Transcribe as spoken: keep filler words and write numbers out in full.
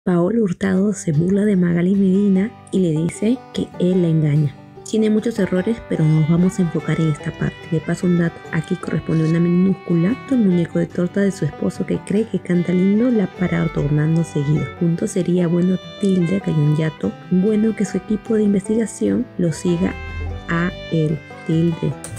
Paolo Hurtado se burla de Magali Medina y le dice que él la engaña. Tiene muchos errores, pero nos vamos a enfocar en esta parte. De paso un dato, aquí corresponde una minúscula, el muñeco de torta de su esposo que cree que canta lindo la para tornando seguido. Punto sería bueno tilde que hay un hiato, bueno que su equipo de investigación lo siga a él tilde.